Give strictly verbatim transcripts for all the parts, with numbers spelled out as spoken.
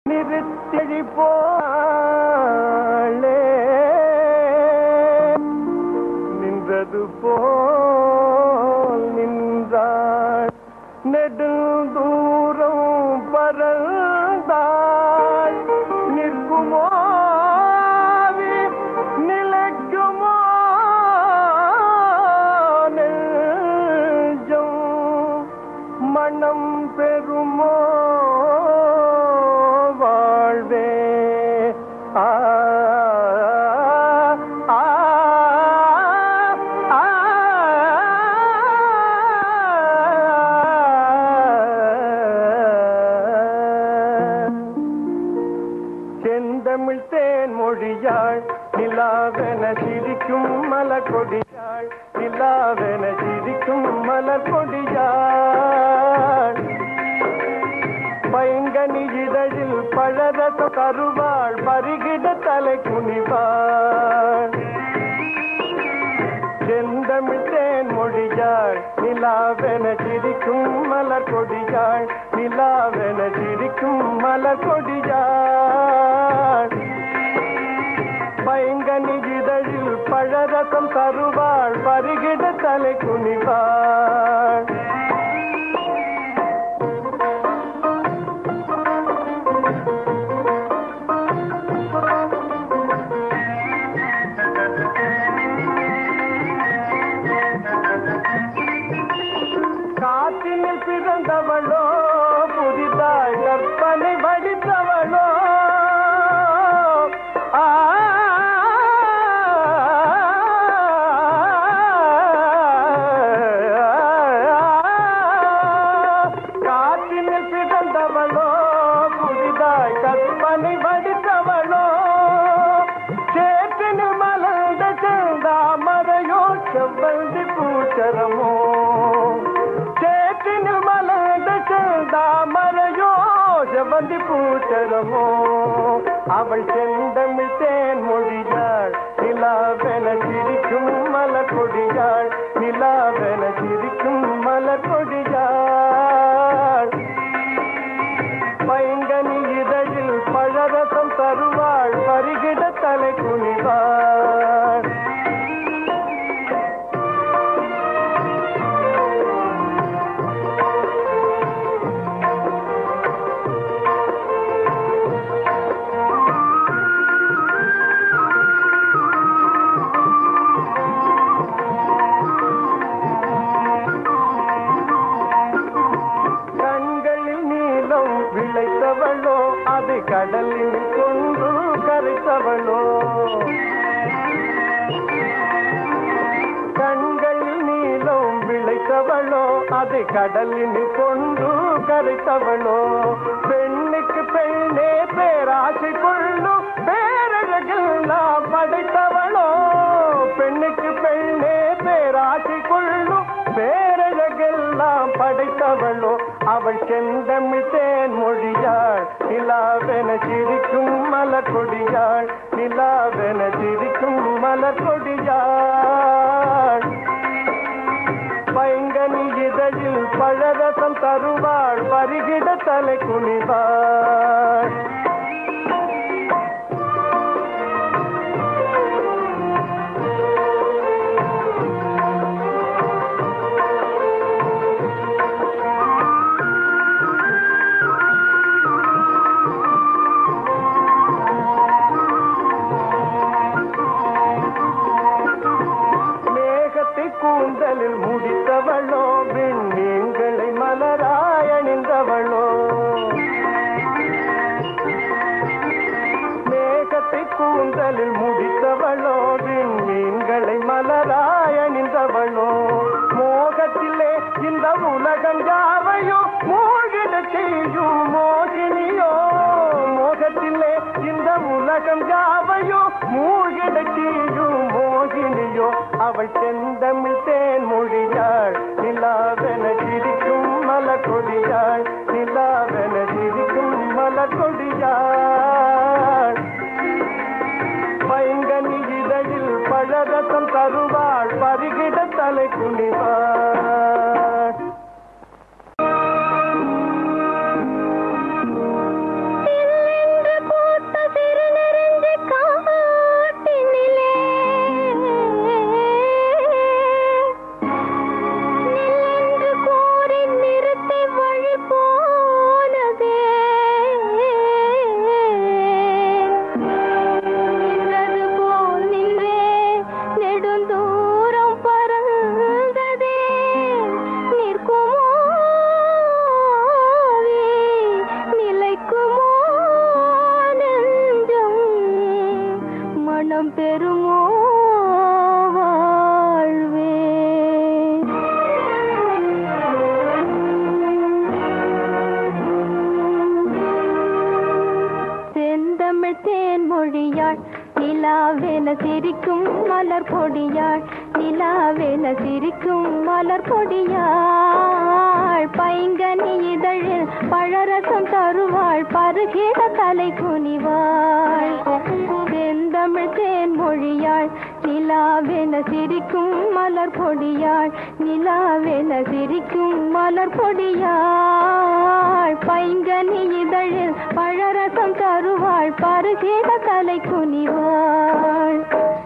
நிறுத்தி போலே நின்றது போல் நின்றாள் நெடுந்தூரம் பறந்தாள் நிற்குமோ நிலைக்குமோ நெஞ்சம் மனம் பெறுமோ வாழ்வே ஆ செந்தமிழ் தேன் மொழியாள் நிலாவென சிரிக்கும் மலர் கொடியாள் நிலாவென சிரிக்கும் மலர் கொடியாள் பைங்கனி இதழில் பழரச கருவாள் பருகிட தலை குனிவாள் செந்தமிழ் தேன் மொழியாள் நிலாவென சிரிக்கும் மலர் கொடியாள் நிலாவென சிரிக்கும் மலர் கொடியாள் பைங்கனி இதழில் பழரசம் தருவாள் பருகிட தலை குனிவாள் காற்றினில் பிறந்தவளோ புதிதாய் கற்பனை வடித்தவளோ காற்றினில் பிறந்தவளோ புதிதாய் கற்பனை வடித்தவளோ சேற்றினில் மலர்ந்த செந்தாமரையோ செவ்வந்தி பூச்சரமோ சேற்றினில் மலர்ந்த செந்தாமரையோ செவ்வந்தி பூச்சரமோ அவள் செந்தமிழ் தேன் மொழியாள் நிலாவென சிரிக்கும் மலர் கொடியாள் நிலாவென சிரிக்கும் மலர் கொடியாள் பைங்கனி இதழில் பழரசம் தருவாள் பருகிட தலை குனிவாள் விளைத்தவளோ அது கடலில் கொண்டு கரைத்தவளோ கண்களில் நீளம் விளைத்தவளோ அது கடலில் கொண்டு கரைத்தவளோ பெண்ணுக்கு பெண்ணே பேராசை கொள்ளும் பேரழகெல்லாம் படைத்தவளோ பெண்ணுக்கு பெண்ணே பேராசை கொள்ளும் பேரழகெல்லாம் படைத்தவளோ அவள் செந்தமிழ் தேன் மொழியாள் நிலாவென சிரிக்கும் மலர் கொடியாள் நிலாவென சிரிக்கும் மலர் கொடியாள் பைங்கனி இதழில் பழரசம் தருவாள் பருகிட தலை குனிவாள் கூந்தலில் முடித்தவளோ விண்மீன்களை மலராய் அணிந்தவளோ மேகத்தை கூந்தலில் முடித்தவளோ விண்மீன்களை மலராய் அணிந்தவளோ மோகத்திலே இந்த உலகம் யாவையோ மூழ்கிட செய்யும் மோகினியோ மோகத்திலே இந்த உலகம் யாவையோ மூழ்கிட செய்யும் மோகினியோ அவள் செந்தமிழ் தேன் மொழியாள் நிலாவென சிரிக்கும் மலர் கொடியாள் நிலாவென சிரிக்கும் மலர் கொடியாள் பைங்கனி இதழில் பழரசம் தருவாள் பருகிட தலை குனிவாள் இல்லை செந்தமிழ் தேன் மொழியாள் நிலாவென சிரிக்கும் மலர் பொடியாள் நிலாவென சிரிக்கும் மலர் பொடியாள் பைங்கனி இதழில் பழரசம் தருவாள் பருகிட தலை குனிவாள் செந்தமிழ் தேன் மொழியாள் நிலாவென சிரிக்கும் மலர் பொடியாள் நிலாவென சிரிக்கும் மலர் பொடியாள் பைங்கனி இதழில் பழரசம் தருவாள் பருகிட தலை குனிவாள்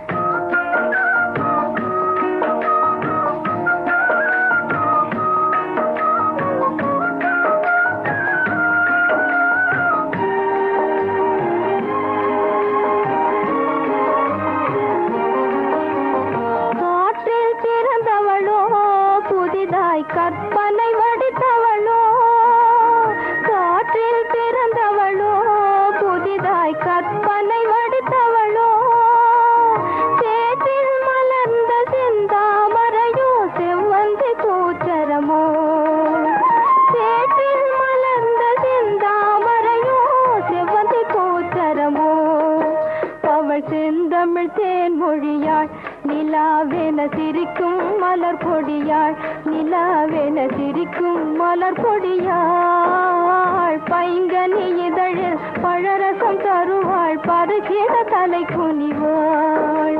கற்பனை வடித்தவளோ காற்றில் பிறந்தவளோ புதிதாய் கற்பனை வடித்தவளோ சேற்றில் மலர்ந்த செந்தாமரையோ செவ்வந்தி பூச்சரமோ சேற்றில் மலர்ந்த செந்தாமரையோ செவ்வந்தி பூச்சரமோ அவள் செந்தமிழ் தேன் மொழியாள் நிலாவென சிரிக்கும் மலர் பொடியாள் நிலாவென சிரிக்கும் மலர் பொடியாள் பைங்கனி இதழில் பழரசம் தருவாள் பருகிட தலை குனிவாள்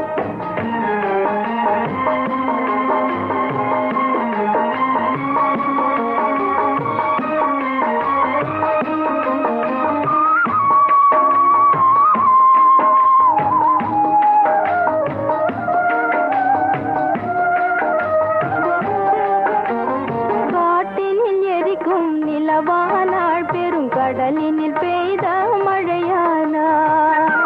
நிலவானாள் பெருங்கடலினில் பெய்த மழையானாள்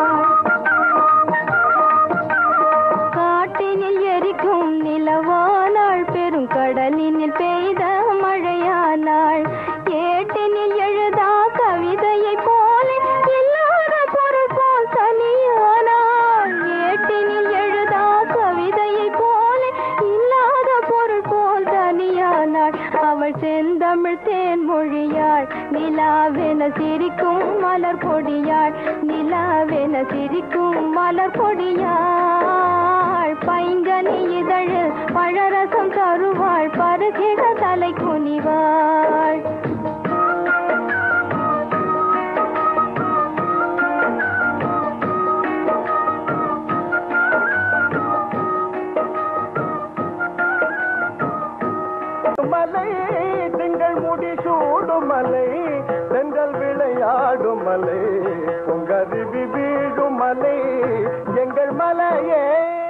காட்டினில் எரிக்கும் நிலவானாள் பெருங்கடலினில் பெய்த மழையானாள் ஏட்டினில் எழுதா கவிதையை போல இல்லாத பொருள் போல் தனியானாள் ஏட்டினில் எழுதா கவிதையை போல இல்லாத பொருள் போல் தனியானாள் அவள் செந்தமிழ் தேன் மொழியாள் நிலாவென சிரிக்கும் மலர் பொடியாள் நிலாவென சிரிக்கும் மலர் பொடியாள் பைங்கனி இதழில் பழரசம் தருவாள் பருகிட தலை குனிவாள் மலை திங்கள் முடி சூடும் மலை செங்கல் விளையாடும் மலை பொங்கருவி வீடும் மலை எங்கள் மலையே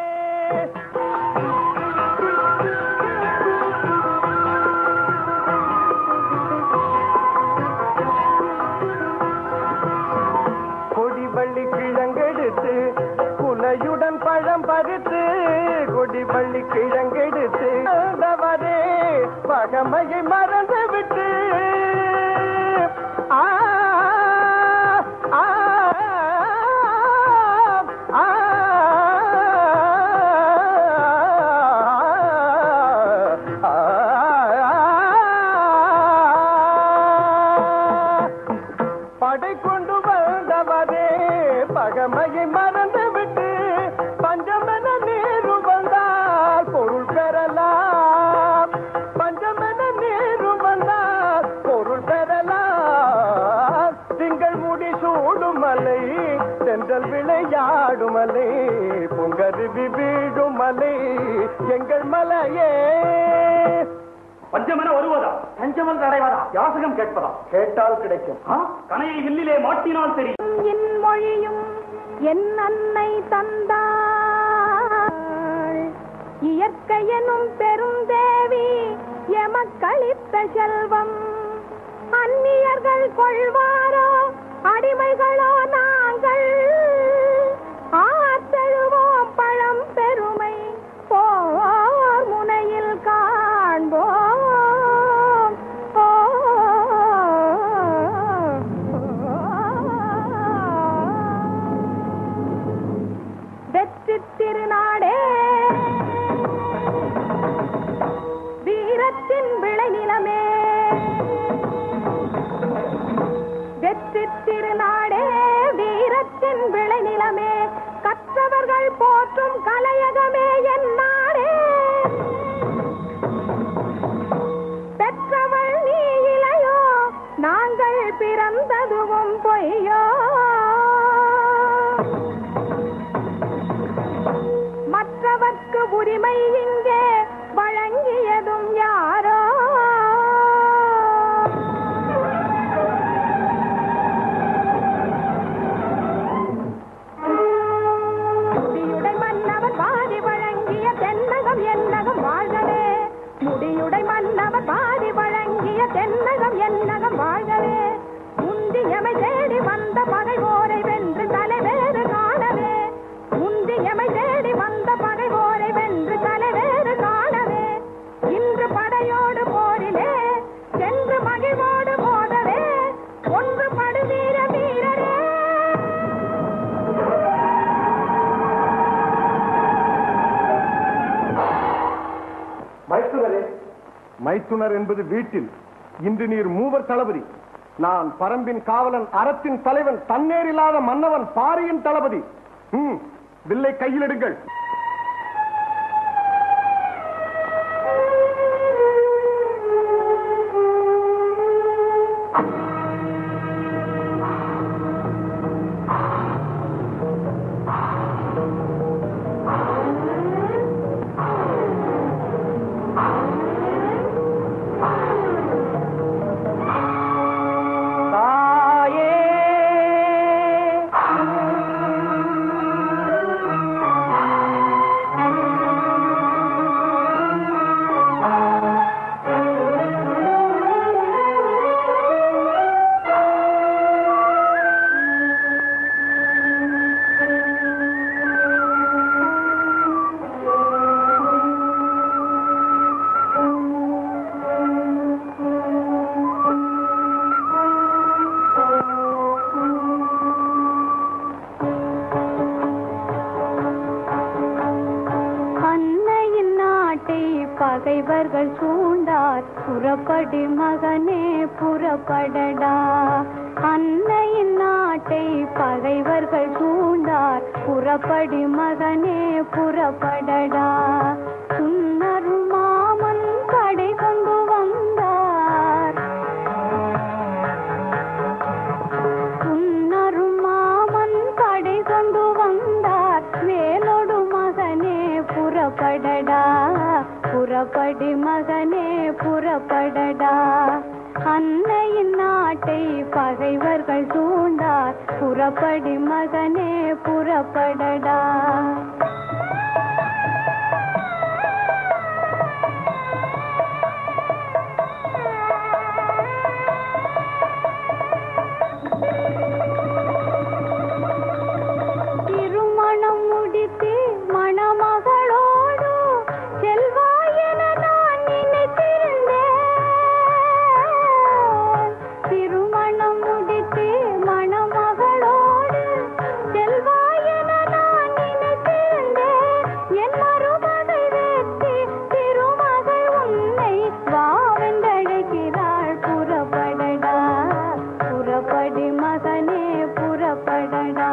கொடிவள்ளி கிழங்கெடுத்து குலையுடன் பழம் பறித்து கொடிவள்ளி கிழங்கெடுத்து வந்தவரே பகமையை மறந்து விட்டு ஆ ஆ ஆ படை கொண்டு வந்தவரே பகமையை மறந்து விட்டு பஞ்சமென நீரு வந்தால் பொருள் பெறலாம் பஞ்சமென நீரு வந்தால் பொருள் பெறலாம் திங்கள் முடி சூடும் மலை சென்றல் விளையாடும் மலை பொங்கருவி வீடும் மலை எங்கள் மலையே பஞ்சமென வருவதா பஞ்சமென அடைவதா யாசகம் கேட்பதா கேட்டால் கிடைக்கும் கனையை வில்லிலே மாட்டினால் தெரியும் என் மொழியும் என் அன்னை தந்தாள் இயற்கையெனும் பெரும் தேவி எமக்களித்த செல்வம் அந்நியர்கள் கொள்வாரோ அடிமைகளோ நாங்கள் ஆத்தழுவோம் பழம் பெருமை போர் முனையில் காண்போம் வெற்றி திருநாடே வீரத்தின் விளைநிலமே வெற்றி என் விளை நிலமே, கற்றவர்கள் போற்றும் கலையகமே என் நாடே. பெற்றவள் நீ இளையோ, நாங்கள் பிறந்ததுவும் பொய்யோ. மற்றவர்க்கு உரிமை இங்கே வழங்கியதும் யாரோ. முடியுடை மன்னவர் பாதி வழங்கிய தென்னகம் என்னகம் வாழ்கவே. முடியுடை மன்னவர் பாதி வழங்கிய தென்னகம் என்னகம் வாழ்கவே. முந்தியமை தேடி வந்த பகைவோரை வென்று தலைவேறு காணவே. முந்தியமை தேடி வந்த பகைவோரை வென்று தலைவேறு காணவே. இன்று படையோடு போரிலே சென்று மகிழ்வோடு மோதவே. ஒன்று படு வீர வீரரே. மைத்துனரே, மைத்துனர் என்பது வீட்டில், இன்று நீர் மூவர் தளபதி. நான் பரம்பின் காவலன், அறத்தின் தலைவன், தன்னேரில்லாத மன்னவன், பாரியின் தளபதி. ம், வில்லை கையில் எடுங்கள். பகைவர்கள் சூண்டார் புறப்படு மகனே புறப்படடா. அன்னையின் நாட்டை பகைவர்கள் சூண்டார் புறப்படு மகனே புறப்படடா. சுன்னரும் மாமன் கடை கொண்டு வந்தார். சுன்னரும் மாமன் கடை கொண்டு வந்தார். வேலோடு மகனே புறப்படடா. புறப்படு மகனே புறப்படடா. அன்னையின் நாட்டை பகைவர்கள் சூண்டார் புறப்படு மகனே புறப்படடா. திருமணம் முடித்து மணமகளோடு செல்வாய் என நான் நினைத்திருந்தேன். திருமணம் முடித்து மணமகளோடு செல்வாய் என நான் நினைத்திருந்தேன். என் மருமகை வெற்றி திருமகள் உன்னை வாவென்றழைக்கிறாள். புறப்படடா புறப்படு மகனே புறப்படடா.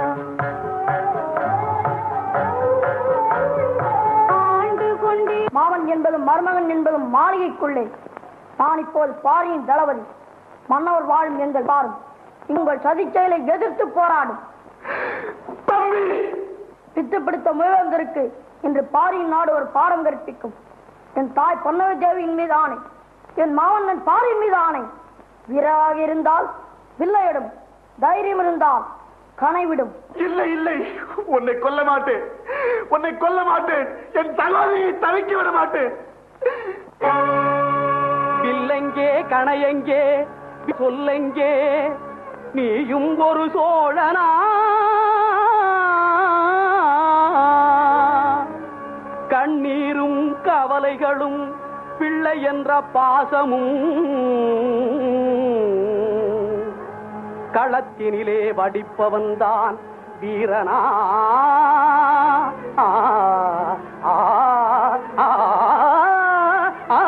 மாமன் என்பதும் மருமகன் என்பதும் மாளிகைக்குள்ளே. நான் இப்போது பாரியின் தளபதி. மன்னவர் வாழும் எங்கள் பாரும் உங்கள் சதி செயலை எதிர்த்து போராடும். பித்து பிடித்த முயலந்தருக்கு இன்று பாரியின் நாடு ஒரு பாடம் கற்பிக்கும். என் தாய் பொன்னவ தேவியின் மீது ஆணை, என் மாமன்னன் பாரியின் மீது ஆணை. வீரராக இருந்தால் வில்லையிடும், தைரியம் இருந்தால் கனைவிடும். இல்லை இல்லை, உன்னை கொல்ல மாட்டேன், உன்னை கொல்ல மாட்டேன். என் சகோதரியை தவிக்க விட மாட்டேன். வில்லெங்கே கணையெங்கே சொல்லெங்கே, நீயும் ஒரு சோழனா? கண்ணீரும் கவலைகளும் பிள்ளை என்ற பாசமும் களத்தினிலே வடிப்பவன்தான் வீரனா? ஆ, ஆ, ஆ, ஆ.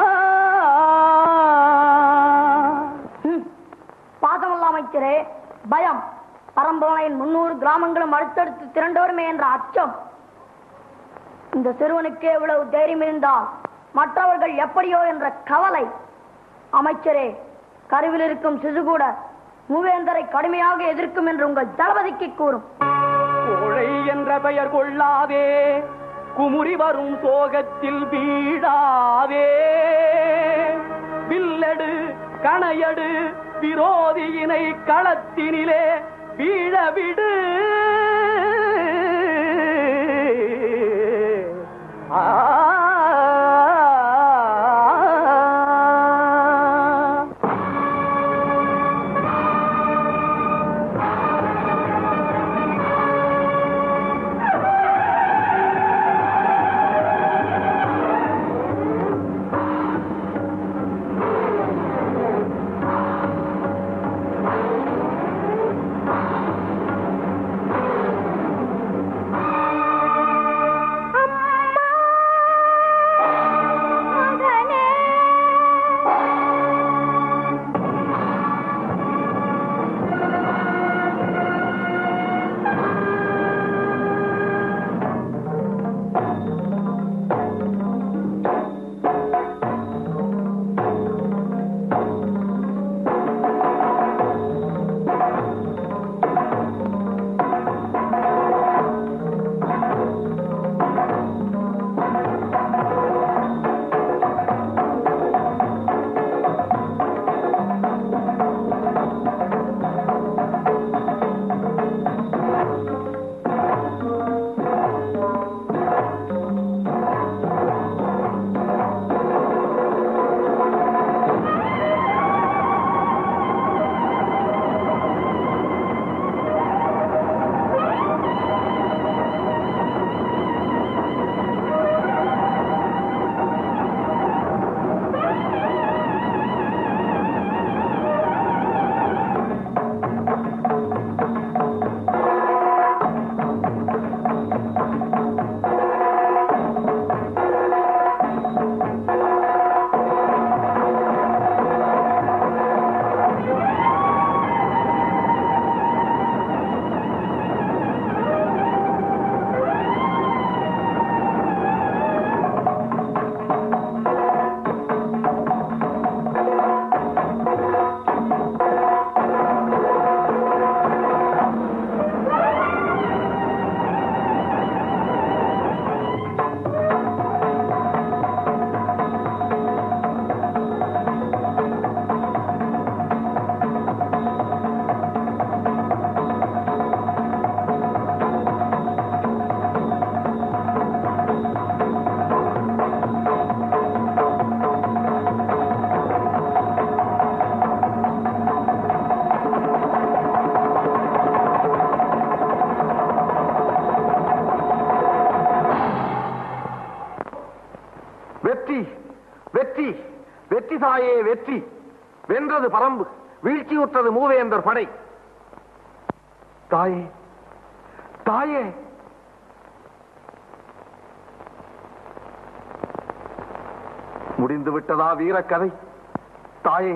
பாசமல்ல அமைச்சரே, பயம். காலம் போன என் முன்னூறு கிராமங்களும் அடுத்தடுத்து திரண்டோருமே என்ற அச்சம். இந்த சிறுவனுக்கு எவ்வளவு தைரியம் இருந்தால் மற்றவர்கள் எப்படியோ என்ற கவலை. அமைச்சரே, கருவில் இருக்கும் சிசு கூட மூவேந்தரை கடுமையாக எதிர்க்கும் என்று உங்கள் தளபதிக்கு கூறும். கோழை என்ற பெயர் கொள்ளாதே, குமுறி வரும் சோகத்தில் வீடாதே. வில்லடு கணையடு விரோதியினை களத்தினிலே வீழவிடு. ஆ வெற்றி வெற்றி வெற்றி தாயே வெற்றி. வென்றது பரம்பு, வீழ்ச்சியுற்றது மூவேந்தர் படை. தாயே தாயே, முடிந்து விட்டதா வீரக்கதை? தாயே,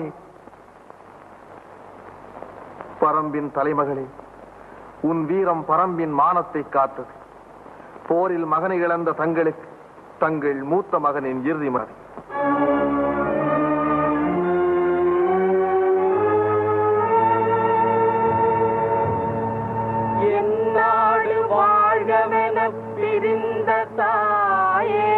பரம்பின் தலைமகளே, உன் வீரம் பரம்பின் மானத்தை காத்தது. போரில் மகனை இழந்த தங்களுக்கு தங்கள் மூத்த மகனின் இறுதி மதி. என்னாடு வாழ்கவென பிரிந்த தாயே,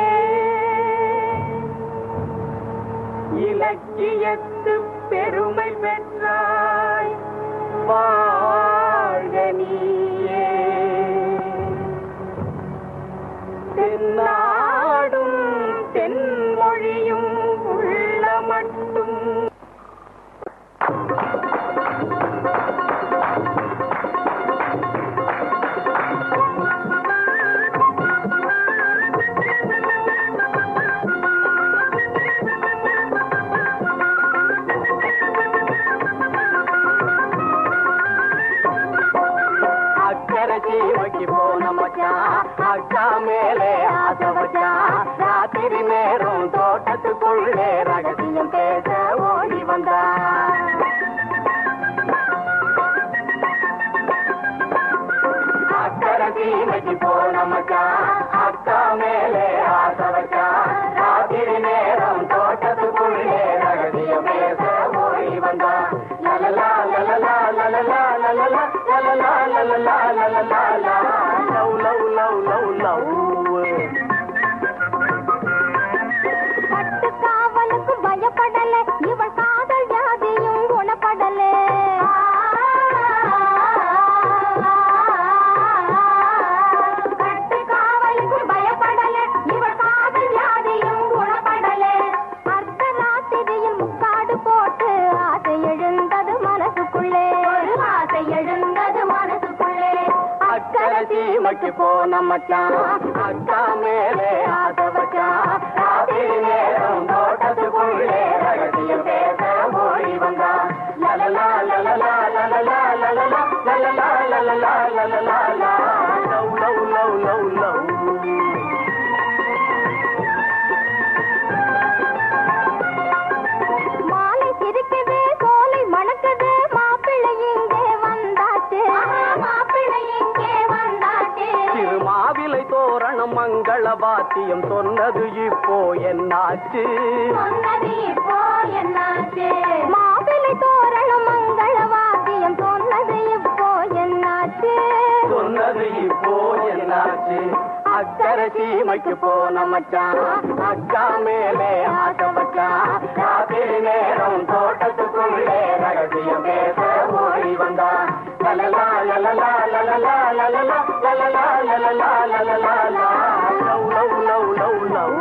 இலக்கியத்து பெருமை பெற்றாய் வாழ்க நீயே. தென்னாடும் தென்மொழியும் உள்ள மட்டும் சீமைக்கு போன மச்சான், அக்கா மேலே ஆசை வச்சான். ராத்திரி நேரம் தோட்டத்துக்குள்ளே ரகசியம் பேச ஓடி வந்தான். சீமைக்கு போன மச்சான் அக்கா மேலே ஆசை வச்சான் ராத்திரி நேரம் தோட்டத்துக்குள்ளே ரகசிய பேச ஓடி வந்தான் லலலா லலலா லலலா லலலா லலலா லலலா லலலா love love love love love பட்டு காவலுக்கு பயப்படல இவள் காதல் ஜாதியும் குணப்படல பட்டு காவலுக்கு பயப்படல இவள் காதல் ஜாதியும் குணப்படல அர்த்த ராத்திரியில் முக்காடு போட்டு ஆசை எழுந்தது மனசுக்குள்ளே ஆசை எழுந்தது மனசுக்குள்ளே அக்கறை சீமைக்கு போன மச்சான் அக்கா மேலே ஆசை வச்சான் ராத்திரி நேரம் தோட்டத்துக்குள்ளே ரகசிய பேச ஓடி வந்தான் லலலா லலலா லலலா லலலா லலலா லலலா லலலா love love love love love மாலை சிரிக்குது சோலை மணக்குது மாப்பிள்ளை இங்கே வந்தாச்சு மாப்பிள்ளை இங்கே வந்தாச்சு திருமாவிலை தோரணம் மங்கள வாத்தியம் சொன்னது இப்போ என்னாச்சு சொன்னது இப்போ என்னாச்சு மாப்பிள்ளை தோரணம் மங்கள வாத்தியம் சொன்னது இப்போ என்னாச்சு சொன்னது இப்போ என்னாச்சு அக்கறை சீமைக்கு போன மச்சான் அக்கா மேலே ஆசை வச்சான் ராத்திரி நேரம் தோட்டத்துக்குள்ளே ரகசிய பேச ஓடி வந்தான் லலலா லலலா லலலா லலலா லலலா லலலா லலலா love love love love love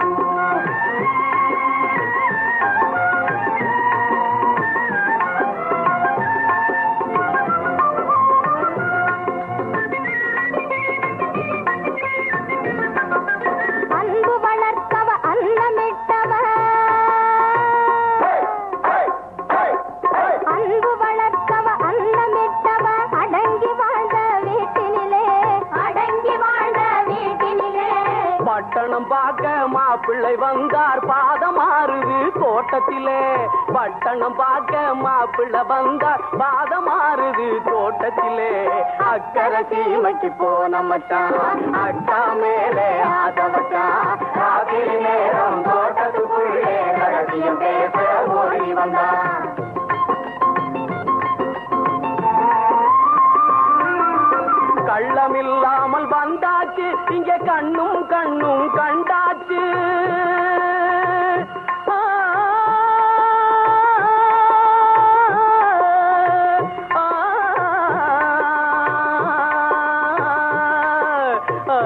அன்பு வளர்த்தவ அன்னமிட்டவ அன்பு வளர்த்தவ அன்னமிட்டவ அடங்கி வாழ்ந்த வீட்டினிலே அடங்கி வாழ்ந்த வீட்டினிலே பட்டணம் பார்க்க மாப்பிள்ளை வந்தார் பாதம் மாறுது தோட்டத்திலே பட்டணம் பார்க்க மாப்பிள்ளை வந்தார் பாதம் மாறுது தோட்டத்திலே அக்கறை சீமைக்கு போன மச்சான் அக்கா மேலே ஆசை வச்சான் ராத்திரி நேரம் தோட்டத்துக்குள்ளே ரகசியம் பேச ஓடி வந்தான் கள்ளமில்லாமல் வந்தாச்சு இங்க கண்ணும் கண்ணும் கண்டாச்சு ஆ, ஆ, ஆ,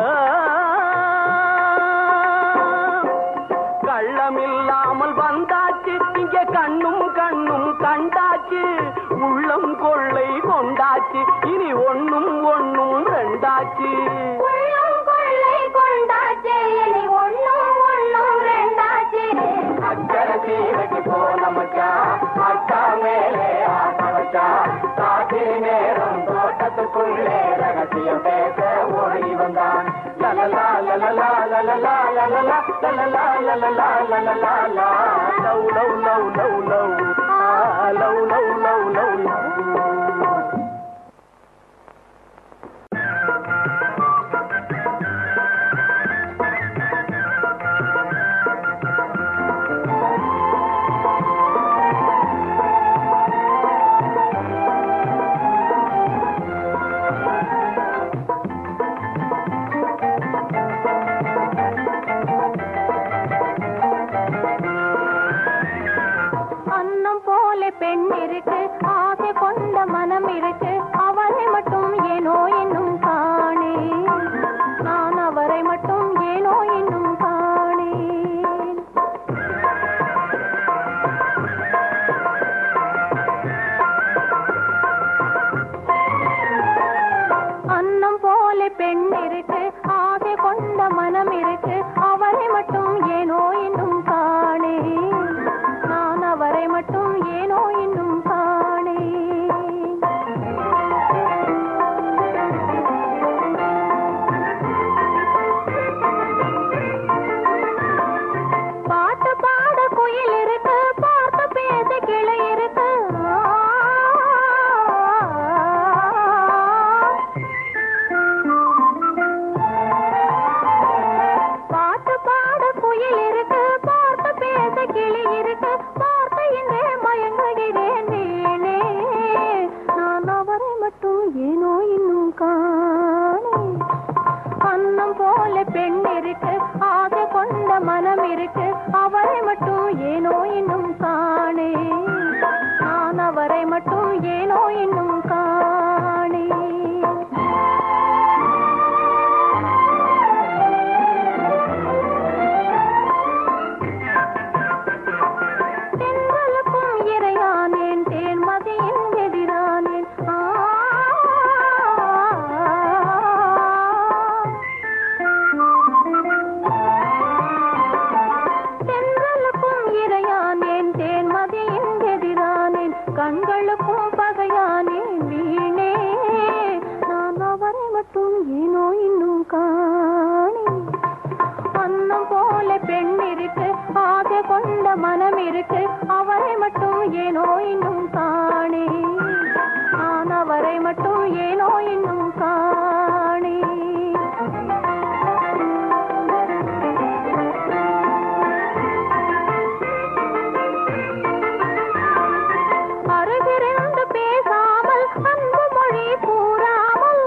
கள்ளமில்லாமல் வந்தாச்சு இங்க கண்ணும் கண்ணும் கண்டாச்சு உள்ளம் கொள்ளை கொண்டாச்சு இனி ஒண்ணும் ஒண்ணும் ரெண்டாச்சு உள்ளம் கொள்ளை கொண்டாச்சு இனி ஒண்ணும் ஒண்ணும் ரெண்டாச்சு அக்கறை சீமைக்கு போன மச்சான் அக்கா மேலே ஆசை வச்சான் ராத்திரி நேரம் தோட்டத்துக்குள்ளே ரகசியம் பேச ஓடி வந்தான் லலலா லலலா லலலா லலலா லலலா லலலா லலலா love love love love love love love love love love அன்னம் போல பெண் இருக்கு பெண் இருக்கு, ஆசை கொண்ட மனம் இருக்கு, அவரை மட்டும் ஏனோ இன்னும் காணே, நான் அவரை மட்டும் ஏனோ இன்னும் காணே. தென்றலுக்கும் இறையானேன், தேன்மதியின் எதிரானேன். தென்றலுக்கும் இறையானேன், தேன்மதியின் எதிரானேன், கண்களுக்கும் பகையானேன் வீணே, நான் அவரை மட்டும் ஏனோ இன்னும் காணே. அன்னம் போல பெண் இருக்கு, ஆசை கொண்ட மனம் இருக்கு, அவரை மட்டும் ஏனோ இன்னும் காணே, நான் அவரை மட்டும் ஏனோ இன்னும் காணே. அருகிருந்து பேசாமல் அன்பு மொழி கூறாமல்,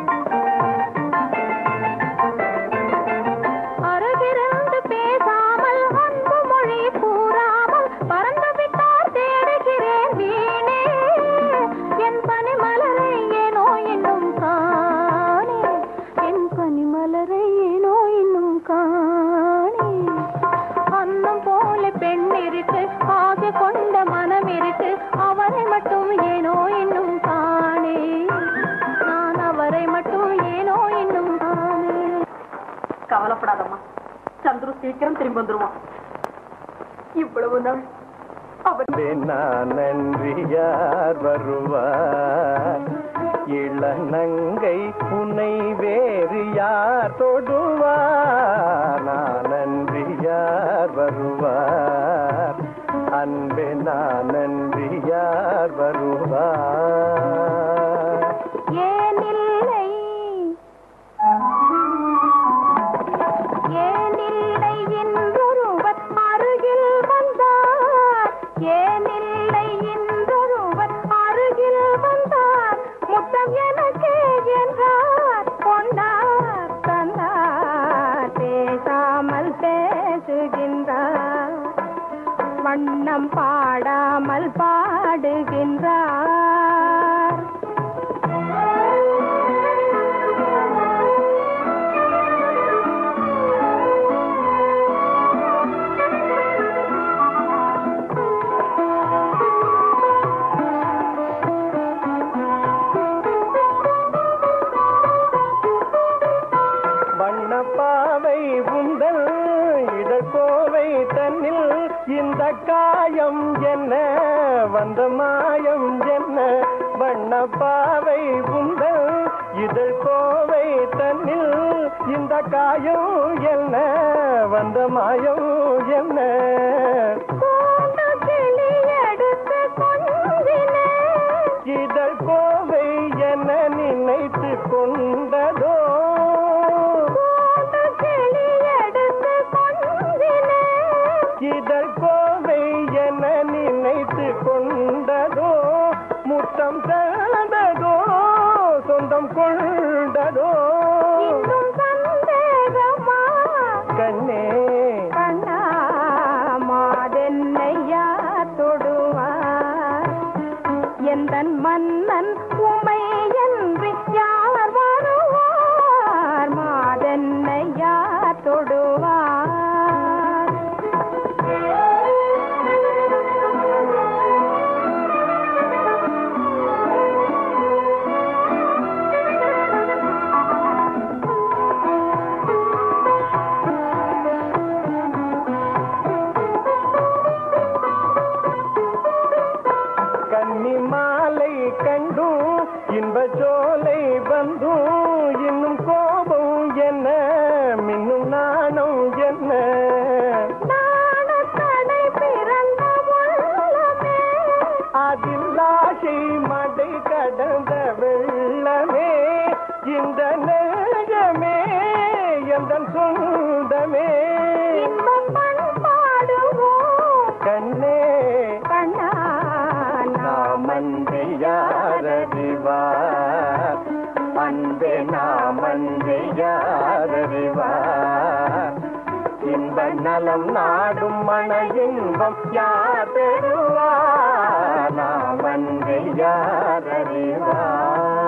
அருகிருந்து பேசாமல் அன்பு மொழி கூறாமல், பறந்து விட்டார் தேடுகிறேன் வீணே, என் பனிமலரை ஏனோ இன்னும் காணே, என் பனிமலரை ஏனோ இன்னும் காணே. அன்னம் போல பெண் இருக்கு, ஆசை கொண்ட மனம் இருக்கு, அவரை மட்டும் ஏனோ இன்னும் காணே, நான் அவரை மட்டும் ஏனோ இன்னும் காணே. கவலைப்படாதம்மா, சந்துரு சீக்கிரம் திரும்பி வந்துருவான். இவ்வளவு நாள் அவர் நான் நன்றி யார் வருவார், இளநங்கை உன்னை வேறு யார் தொடுவார், நான் நன்றி யார் வருவார், அன்பே நான் நன்றி யார் வருவார். ஏனில்லை ஏனில்லை என்றொருவர் அருகில் வந்தார், ஏனில்லை என்றொருவர் அருகில் வந்தார், முத்தம் எனக்கு என்றார், கொண்டார் தந்தார், பேசாமல் பேசுகின்றார், வண்ணம் பாடாமல் பாடுகின்றார். வண்ணப்பாவை உந்தல் இடக்கோவை தன்னில் இந்த காயம் என்ன வந்த மாயம் என்ன, வண்ணப்பாவை உந்தல் இதழ் கோவை தன்னில் இந்த காயம் என்ன வந்த மாயம் என்ன. இதழ் கோவை என நினைத்து கொண்டதோ, இதழ் கோவை என நினைத்து கொண்டதோ, முத்தம் தந்ததோ சொந்தம் கொண்டதோ, கண்ணே கண்ணா மாதென்னையா தொடுவார், எந்தன் மன்னன் உமை என்று யார் வருவார், மாதென்னையா தொடுவார். கன்னி மாலை கண்டும் இன்ப சோலை வந்தும் இன்னும் கோபம் என்ன மின்னும் நாணம் என்ன, நாணத்தடை பிறந்த உள்ளமே, அதில் ஆசை மடை கடந்த வெள்ளமே, இந்த நெஞ்சமே எந்தன் சொந்தமே, இன்பம் பண்பாடுவோம் கண்ணே கண்ணா நாமன்றி யாரறிவார், அன்பே நாம் அன்று யாரறிவார் இன்ப நலம் நாடும் மன இன்பம் யார் பெறுவார் நாம் அன்று யாரறிவார்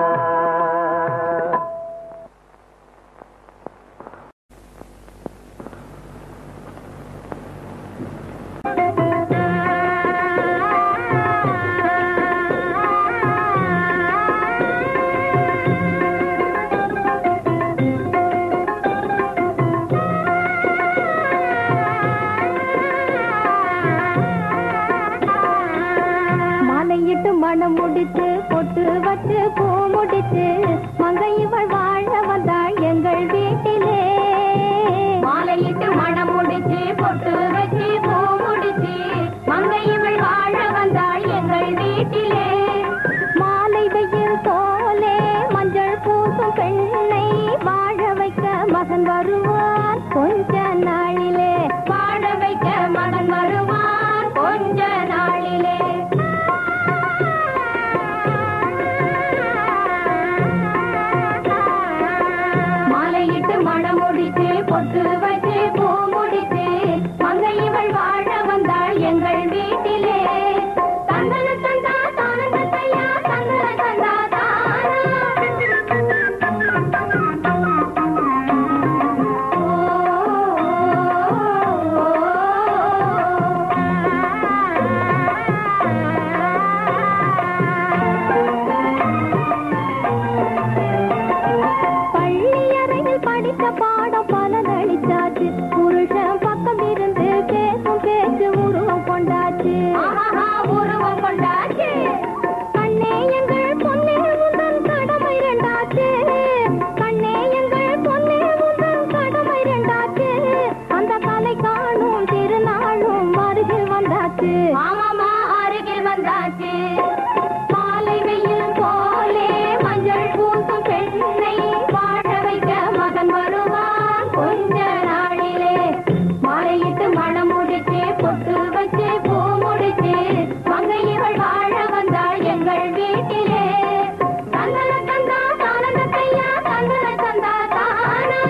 மனம் முடித்து பொட்டு வச்சு பூ முடித்து மங்கை இவள் வாழ வந்தாள் எங்கள் வீட்டிலே மாலையிட்டு மனம் முடித்து பொட்டு வச்சு பூ முடித்து மங்கை இவள் வாழ வந்தாள் எங்கள் வீட்டிலே மாலை வெயில் போலே மஞ்சள் பூசும் பெண்ணை வாழ வைக்க மகன் வருவான் கொஞ்ச நாளிலே வாழ வைக்க மகன் வருவான் கொஞ்ச நாளிலே பொட்டு வச்சு பூ முடித்து மங்கை இவள் வாழ வந்தாள் எங்கள் வீட்டிலே தந்தன தந்தா தானந்த தையா தந்தன தந்தா பள்ளியறையில் படித்த பாடம் பலனளித்தாச்சு புருஷன் பக்கம் இருந்து பேசும் பேச்சு உருவம் கொண்டாச்சு உருவம் கொண்டாச்சு கண்ணே எங்கள் பொன்னே உந்தன் கடமை ரெண்டாச்சு கண்ணே எங்கள் பொன்னே உந்தன் கடமை ரெண்டாச்சு அந்த கலை காணும் திருநாளும் அருகில் வந்தாச்சு ஆமாமா அருகில் வந்தாச்சு மாலை வெயில் போலே மஞ்சள் பூசும் பெண்ணை வாழ வைக்க மகன் வருவான் கொஞ்ச நாளிலே மாலையிட்டு மனம் முடிச்சு பொட்டு வச்சு பூ முடிச்சு மங்கை இவள் வாழ வந்தாள் எங்கள் வீட்டிலே தந்தன தந்தா தானந்த தையா தந்தன தந்தா தானா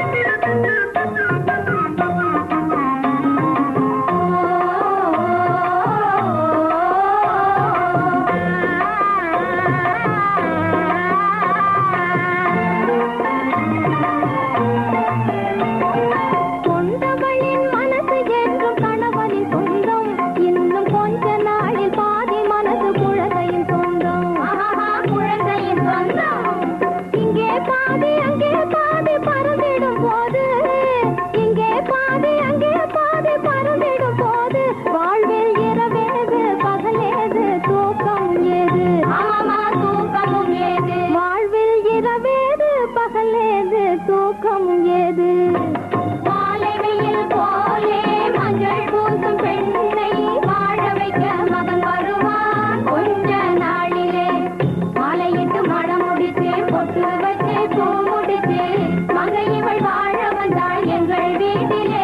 கொண்டவளின் மனசு என்றும் கணவனின் சொந்தம் இன்னும் கொஞ்ச நாளில் பாதி மனசு குழந்தையின் சொந்தம் குழந்தையின் சொந்தம் இங்கே பாதி அங்கே பாதி பறந்திடும் போது இங்கே பாதி அங்கே பாதி பறந்திடும் போது வாழ்வில் இரவேது பகலேது தூக்கம் ஏது ஆமா தூக்கமும் ஏது வாழ்வில் இரவேது பகலேது தூக்கம் ஏது மாலை வெயில் போலே மஞ்சள் பூசும் பெண்ணை வாழ வைக்க மகன் வருவான் கொஞ்ச நாளிலே மாலையிட்டு மனம் முடித்து பொட்டு வச்சு பூ முடித்து மங்கை இவள் வாழ வந்தாள் எங்கள் வீட்டிலே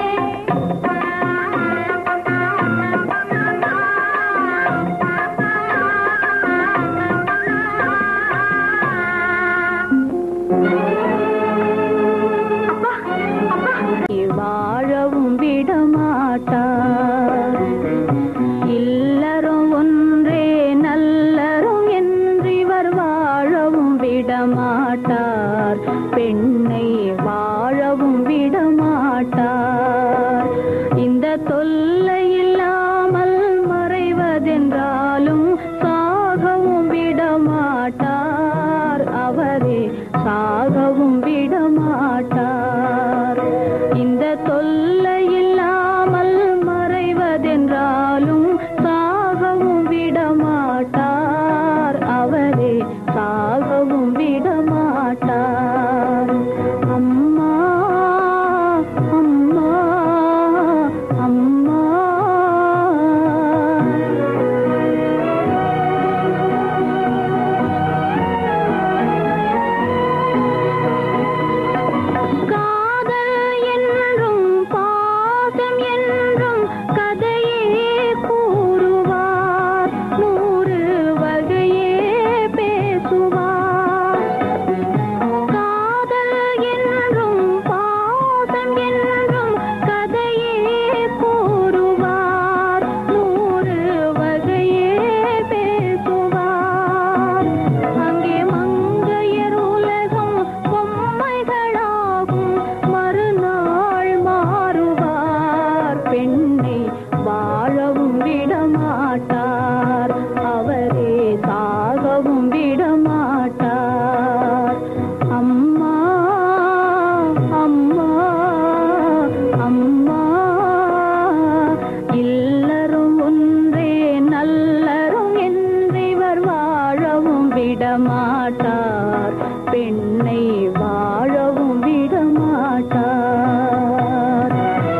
வாழவும் விடமாட்டார் இல்லறம் ஒன்றே நல்லறம் என்றிவர் வாழவும் விடமாட்டார் பெண்ணை வாழவும் விடமாட்டார் இந்த தொல்லை இல்லாமல் மறைவதென்றாலும் சாகவும் விடமாட்டார் அவரே சாகவும் விடமாட்டார் இந்த தொல்லை இல்லாமல் மறைவதென்றாலும் சாகவும் விடமாட்டார் அவரே சாகவும் விடமாட்டார் அம்மா அம்மா அம்மா பெண்ணை வாழவும் விடமாட்டார்.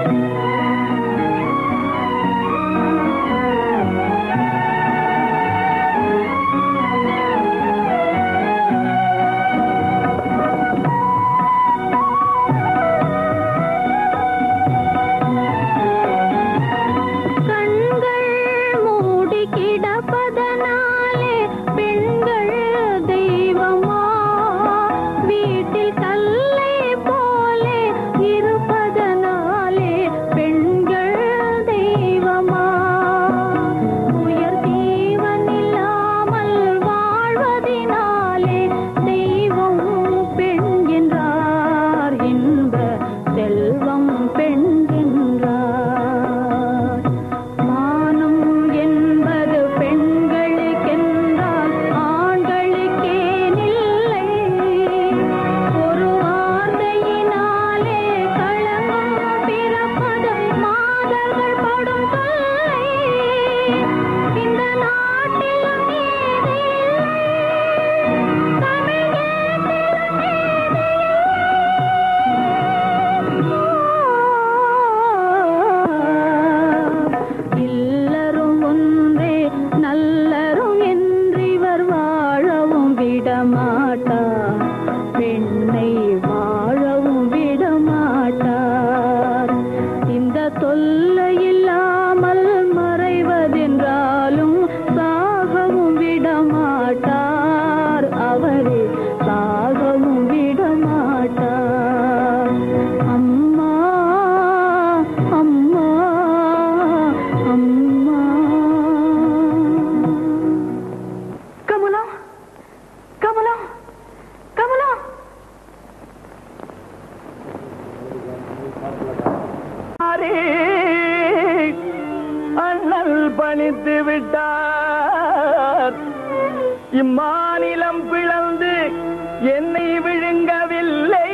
அண்ணல் பணித்து விட்டார். இம்மாநிலம் பிளந்து என்னை விழுங்கவில்லை.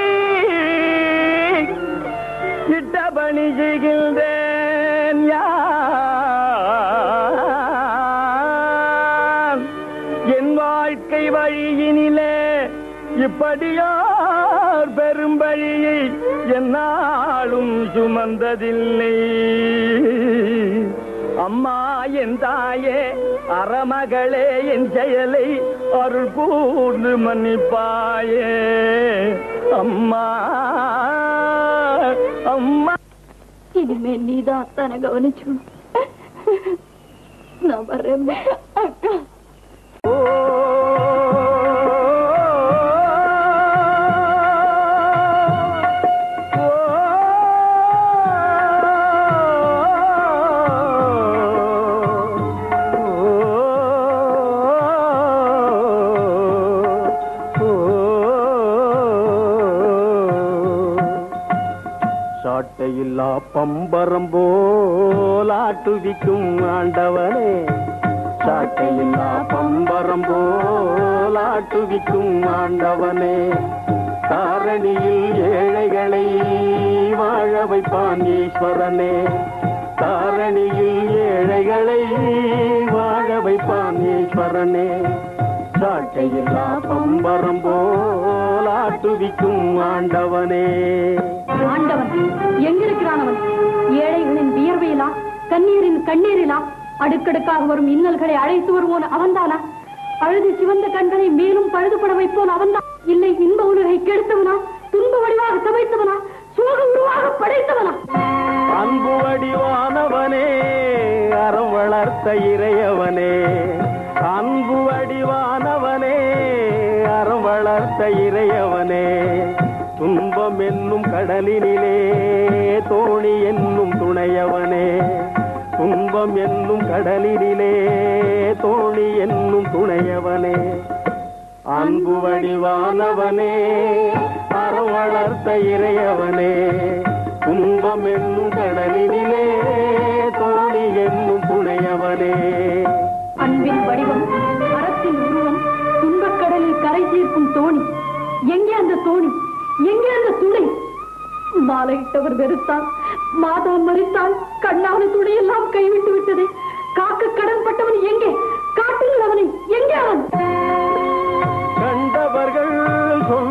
இட்ட பணி செய்கின்றேன் என் வாழ்க்கை வழியினிலே இப்படியார் பெரும்பழியை என்னாலும் சுமந்ததில்லை. அம்மா என் தாயே அறமகளே என் செயலை அருள் கூர்ந்து மன்னிப்பாயே. அம்மா அம்மா இனிமே நீதான் தான கவனிச்சு. நான் வரேன் அக்கா. சாட்டையில்லா பம்பரம் போலாட்டுவிக்கும் ஆண்டவனே. சாட்டையில்லா பம்பரம் போலாட்டுவிக்கும் ஆண்டவனே. தாரணியில் ஏழைகளை வாழ வைப்பான் ஈஸ்வரனே. தாரணியில் ஏழைகளை வாழ வைப்பான் ஈஸ்வரனே. சாட்டையில்லா பம்பரம் போலாட்டுவிக்கும் ஆண்டவனே. ஆண்டவன் எங்கிருக்கிறான்? அவன் ஏழைகளின் வியர்வையிலா கண்ணீரின் கண்ணீரிலா அடுக்கடுக்காக வரும் இன்னல்களை அழைத்து வருவோன் அவன்தானா? அழுது சிவந்த கண்களை மேலும் பழுதுபட வைப்போன் அவன்தான். இல்லை இன்ப உலகை கெடுத்தவனா? துன்ப வடிவாக சமைத்தவனா? சோக உருவாக படைத்தவனா? அன்பு வடிவானவனே அறம் வளர்த்த இறையவனே. அன்பு வடிவானவனே அறம் வளர்த்த இறையவனே. துன்பம் என்னும் கடலினிலே தோணி என்னும் துணையவனே. துன்பம் என்னும் கடலினிலே தோணி என்னும் துணையவனே. அன்பு வடிவானவனே அறம் வளர்த்த இறையவனே. துன்பம் என்னும் கடலினிலே தோணி என்னும் துணையவனே. அன்பின் வடிவம், அறத்தின் உருவம், துன்பக்கடலில் கரை தீர்க்கும் தோணி. எங்கே அந்த தோணி? எங்கே அந்த துணை? மாலையிட்டவர் வெறுத்தால், மாதவன் மறித்தால், கண்ணான துணையெல்லாம் கைவிட்டு விட்டது. காக்க கடன் பட்டவன் எங்கே? காட்டுங்கள் அவனை. எங்கே அவன்? கண்டவர்கள்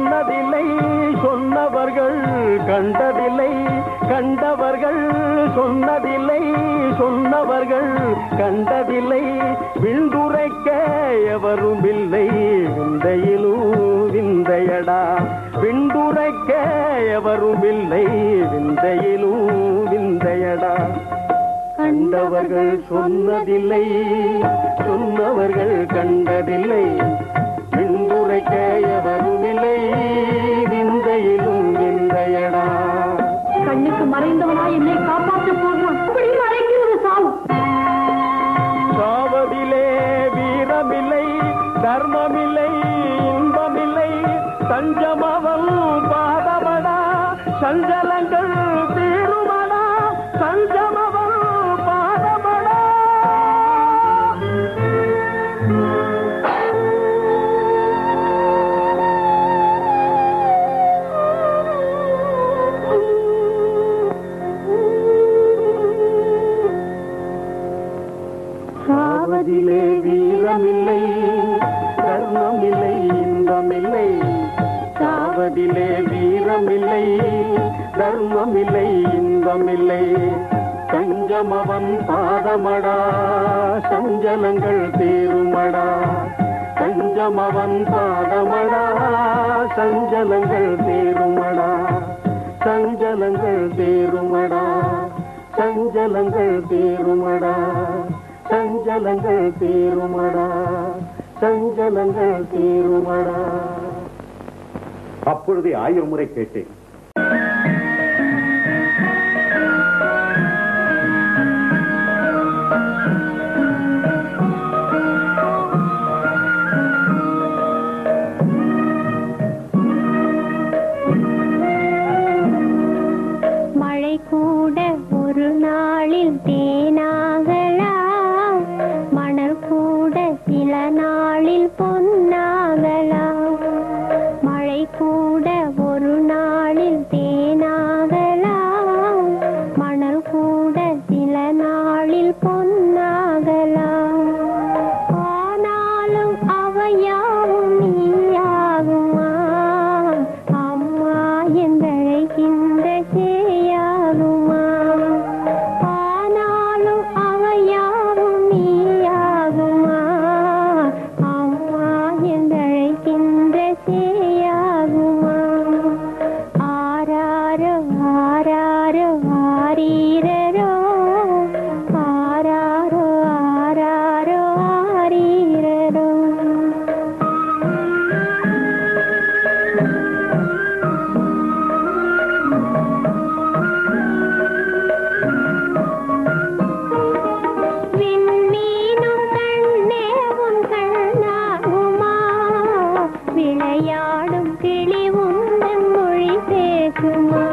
சொன்னவர்கள் கண்டதில்லை, கண்டவர்கள் சொன்னதில்லை, சொன்னவர்கள் கண்டதில்லை. விண்டுரைக்க எவரும் இல்லை, விந்தையிலும் விந்தையடா. விண்டுரைக்க எவரும் இல்லை, விந்தையிலும் விந்தையடா. கண்டவர்கள் சொன்னதில்லை, சொன்னவர்கள் கண்டதில்லை. விண்டுரைக்க எவரும் இல்லை, விந்தையிலும் விந்தையடா. கண்ணுக்கு மறைந்தவனா என்னை காப்பாற்ற போகிறான், அப்படி மறைக்கிறது சாவு. சாவதிலே வீரமில்லை, தர்மமில்லை, இன்பமில்லை. தஞ்சமவன் பாதமடா, சஞ்சலங்கள் தீருமடா. சஞ்சமவன் பாதமடா. சாவதிலே வீரமில்லை, தர்மமில்லை, இன்பமில்லை. சாவதிலே வீரமில்லை, தர்மமில்லை, இன்பமில்லை. தஞ்சமவன் பாதமடா, சஞ்சலங்கள் தீருமடா. தஞ்சமவன் பாதமடா, சஞ்சலங்கள் தீருமடா. சஞ்சலங்கள் தீருமடா, சஞ்சலங்கள் தீருமடா. சஞ்சலங்கள் தீருமடா, சஞ்சலங்கள் தீருமடா. அப்பொழுதே ஆயிரம் முறை கேட்டேன். மழை கூட ஒரு நாளில் தேனாகலாம், மணல் கூட சில நாளில் பொன்னாகலாம். மழை கூட ஒரு நாளில் தேனாகலாம், மணல் கூட சில நாளில் பொன்னாகலாம். ஆனாலும் அவையாவும் நீயாகுமா அம்மா என்றழைக்கின்ற சேயாகுமா. ஆனாலும் அவையாவும் நீயாகுமா அம்மா என்றழைக்கின்ற சேயாகுமா. ஆராரோ ஆராரோ ஆரீரரோ, ஆராரோ ஆராரோ ஆரீரரோ. விண்மீனும் கண்ணேவும் கண்ணாகுமா, விளையாடும் கிளி உந்தன் மொழி பேசுமா.